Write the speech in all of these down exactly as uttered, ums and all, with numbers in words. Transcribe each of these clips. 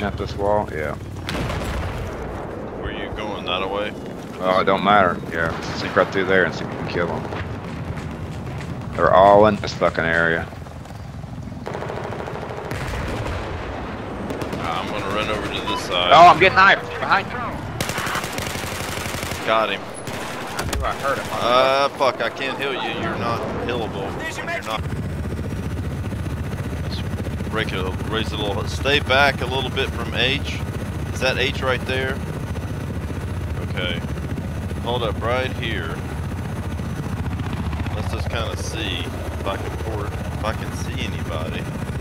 pushing up this wall? Yeah. Where you going? That away? Oh, it don't matter. Yeah, sneak right through there and see if we can kill them. They're all in this fucking area. I'm gonna run over to this side. Oh, I'm getting knifed behind you. Got him. I knew I heard him. Uh, fuck, I can't heal you. You're not healable. You're not. Let's break it, raise it a little. Stay back a little bit from H. Is that H right there? Okay. Hold up right here. Let's just kind of see if I can port, if I can see anybody.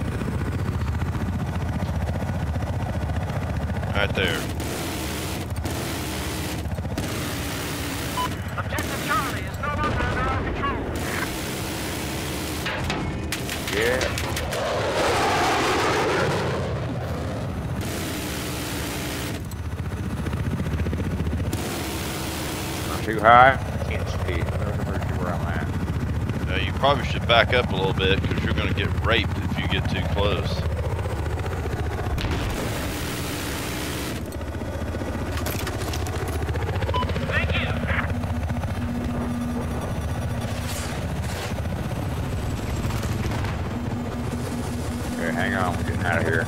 Right there. Objective Charlie is no longer under our control. Yeah. Not too high. I can't see. Where I'm at. Now you probably should back up a little bit because you're going to get raped if you get too close. Thank you. Okay, hang on. We're getting out of here.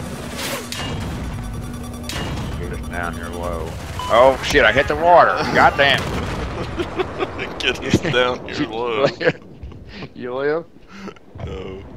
Get us down here low. Oh shit! I hit the water. Goddamn. Get us down here low. You live? No.